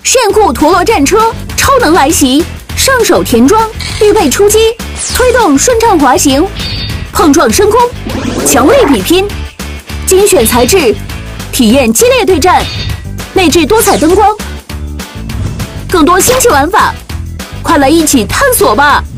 炫酷陀螺战车超能来袭，上手填装，预备出击，推动顺畅滑行，碰撞升空，强力比拼，精选材质，体验激烈对战，内置多彩灯光，更多新奇玩法，快来一起探索吧！